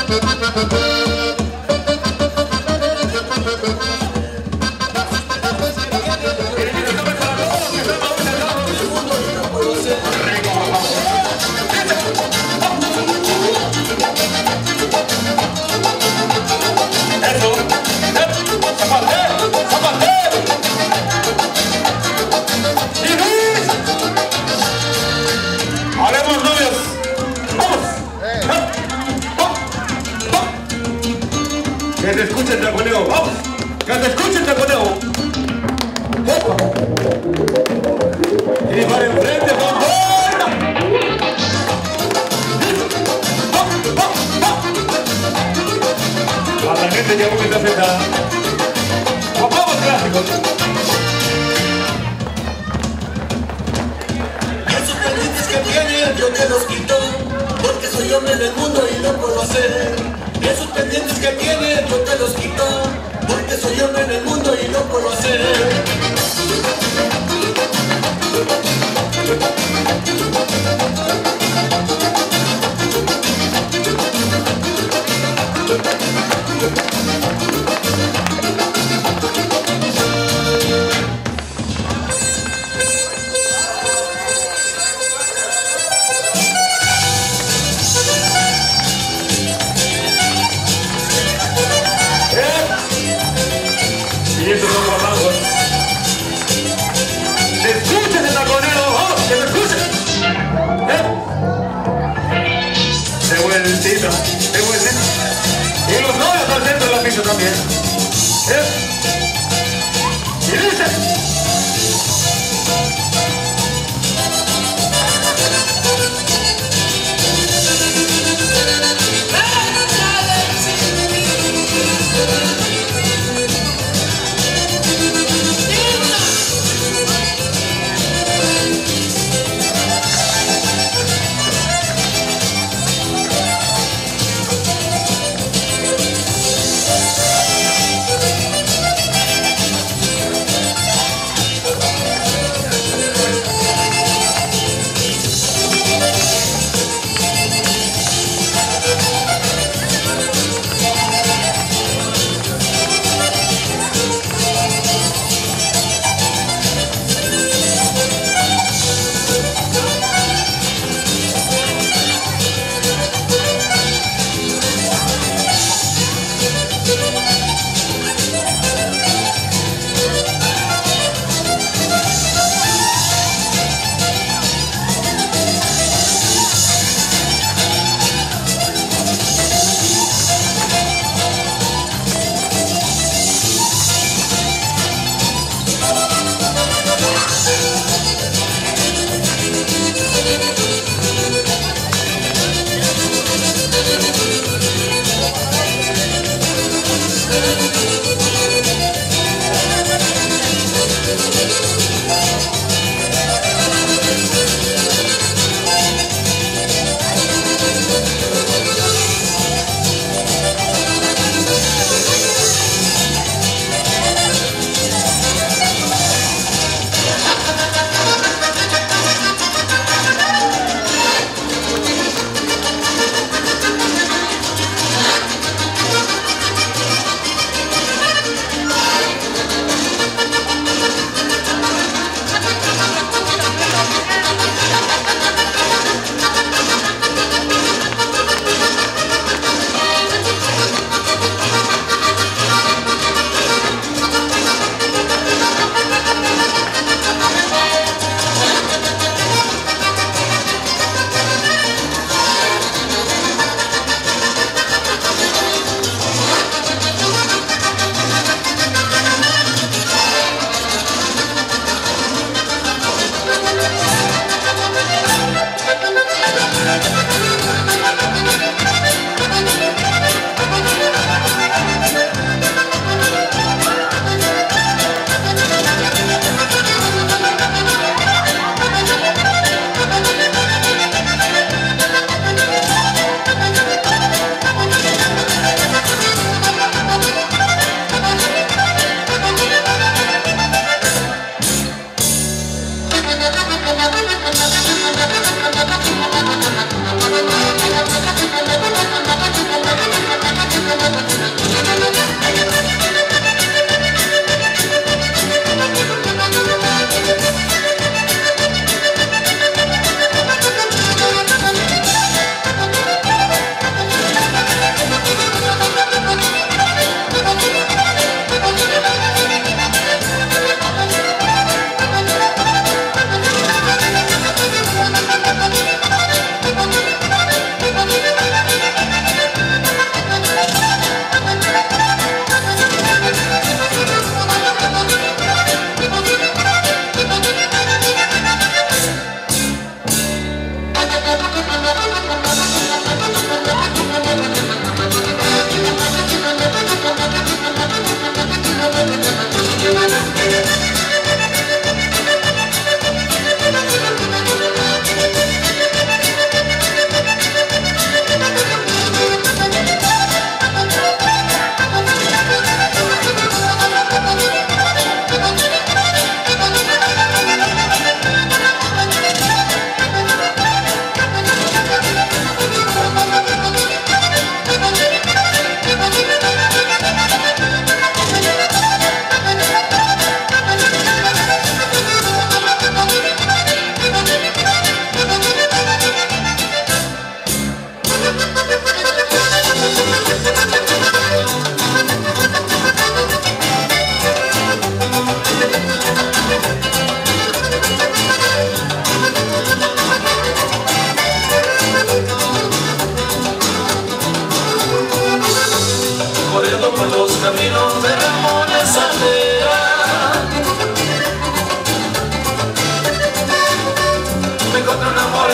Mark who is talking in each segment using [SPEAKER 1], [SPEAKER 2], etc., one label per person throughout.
[SPEAKER 1] Que te escuche el dragoneo, vamos, que te escuche el dragoneo. Y para enfrente, con vuelta. A la gente ya muy sentada. Vamos clásicos.
[SPEAKER 2] Esos pendientes que tienes yo te los quito, porque soy hombre del mundo y lo puedo hacer. Esos pendientes que tienes yo te los quito, porque soy hombre en el mundo y lo puedo hacer.
[SPEAKER 1] Y estos son guapangos. ¡Escuchen el dragonero! ¡Vamos, que me escuchen! ¡Qué buenecito! ¡Qué buenecito! Y los novios al centro de la pista también. ¡Y dice!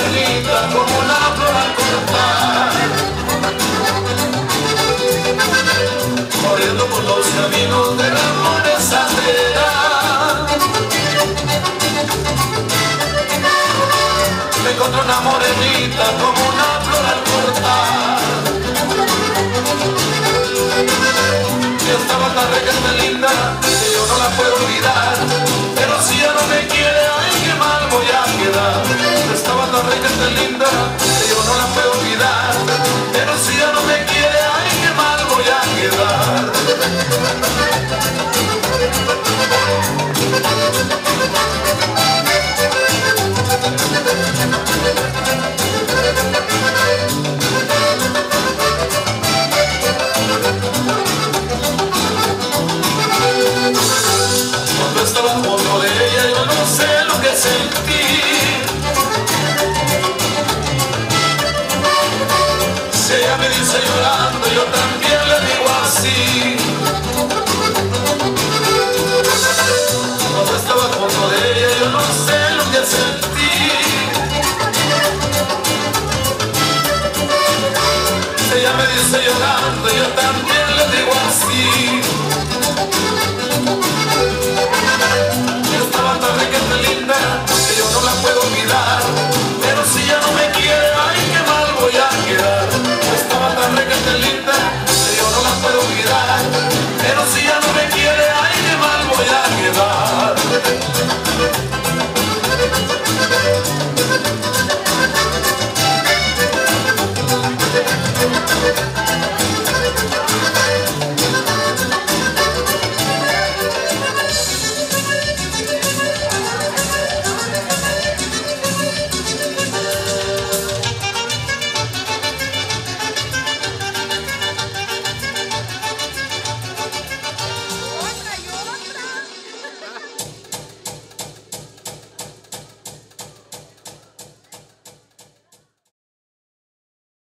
[SPEAKER 2] morenita como una flor al cortar. Corriendo por los caminos de la monezadera, me encontré una morenita como una flor al cortar. Y estaba tan requete linda que yo no la puedo olvidar.